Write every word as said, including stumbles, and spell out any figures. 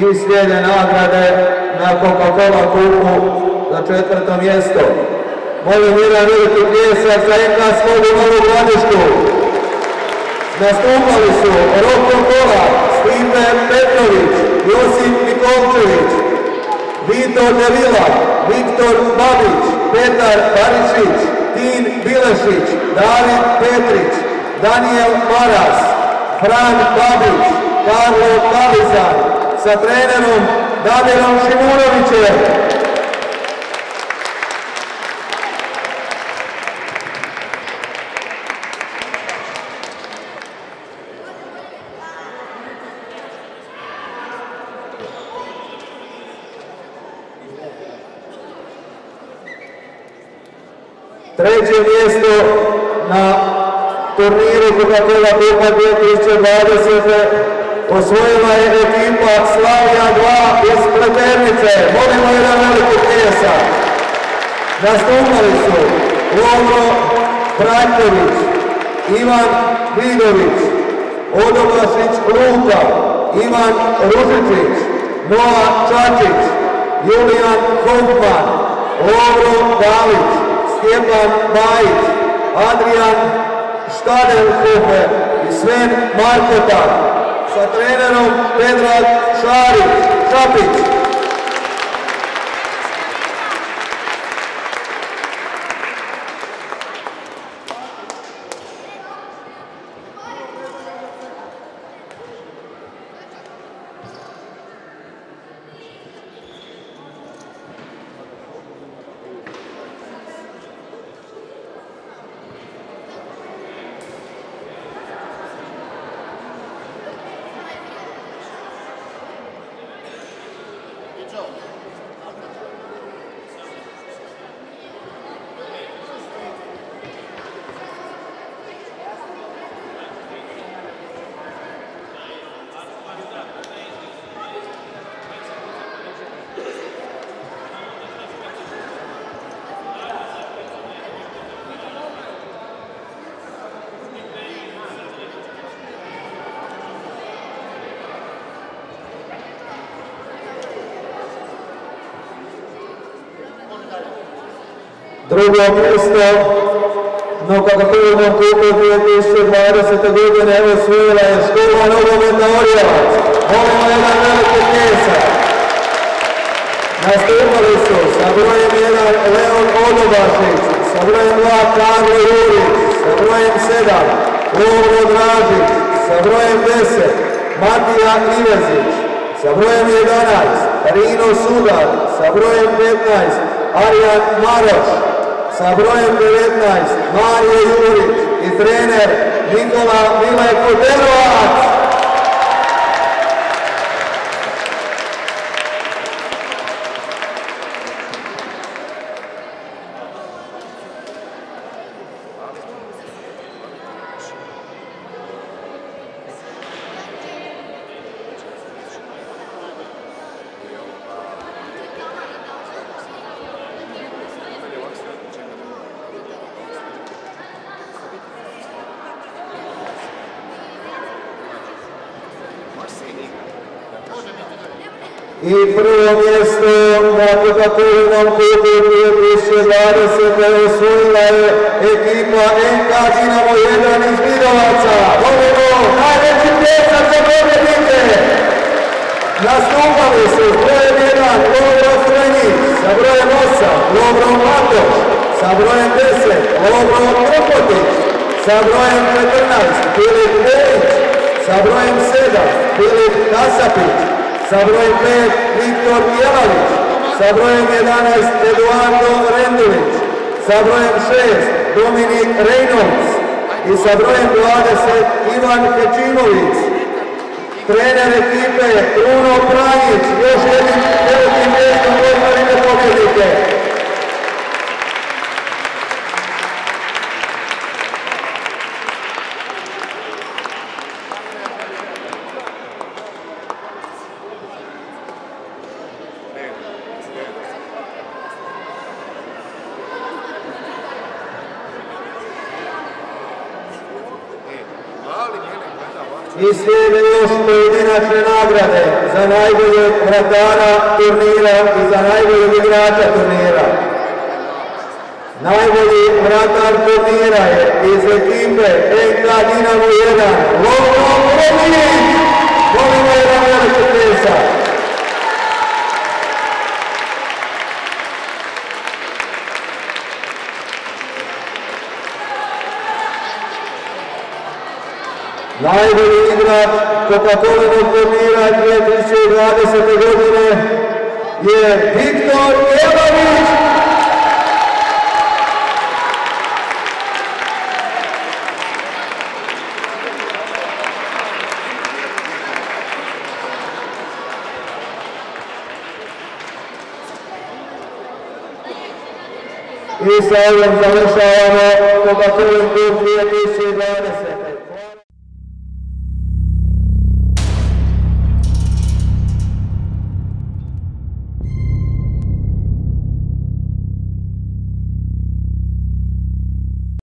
i slijede nagrade na Coca-Cola kupu za četvrto mjesto. Molim jedan veliki pljesak za en ka Slogu Novu Gradišku. Nastupali su Roko Kola, Stipe Petrović, Josip Nikolčević, Vito Devila, Viktor Babić, Petar Barišić, Tin Bilešić, David Petrić, Daniel Maras, Fran Babić, Karlo Kalizan, sa trenerom Damirom Šimunovićem. Treće mjesto na turniru Coca-Cola Kupa dvije tisuće dvadesete. osvojila je ekipa Slavija dva iz Pleternice. Molimo jedan veliki pljesak. Nastupali su Lovro Brajković, Ivan Vidović, Odobašić Luka, Ivan Ružičić, Noa Čačić, Julijan Hoffman, Lovro Galić, Stjepan Bajić, Adrian Štadelhofer i Sven Markotan, sa trenerom Predrag Šarić, Čapić. Drugo mjesto na Coca-Cola Kupu dvije tisuće dvadesete. godine osvojila je Škola Nogometa Orjevac. Molimo jedan veliki pljesak. Nastupali su sa brojem jedan Leon Odobašić, sa brojem dva Karlo Jurić, sa brojem sedam Lovro Dražić, sa brojem deset Matija Ivezić, sa brojem jedanaest Rino Sudar, sa brojem petnaest Arjan Maroš, sa brojem devetnaest Marije Jurić i trener Nikola Mileko Delovac. I prvo mjesto na Coca-Cola Kupu dvije tisuće dvadesete. osvojila je ekipa en ka Dinamo jedan iz Mirovaca. Molimo najveći pljesak za pobjednike. Nastupali su s brojem jedan Lovro Srenjić, sa brojem osam Lovro Matoš, sa brojem deset Lovro Kropotić, sa brojem četrnaest Filip Pejić, sa brojem sedam Filip Kasapić, sa brojem pet Viktor Jelavić, sa brojem jedanaest Eduardo Rendulić, sa brojem šest Dominik Reynolds i sa brojem dvadeset Ivan Hečimović. Trener ekipe Bruno Pranjić, još jednim velikim mjestom pozdravite pobjednike. I slijede još pojedinačne nagrade za najboljeg vratara turnira i za najboljeg igrača turnira. Najbolji vratar turnira je iz ekipe en ka Dinamo jedan, Lovro Krkotić. Molimo jedan veliki pljesak. Najbolji igrač Coca-Colinog turnira dvije tisuće dvadesete. godine je Viktor Jelavić. I sa ovim završavamo Coca-Cola dvije tisuće dvadesete.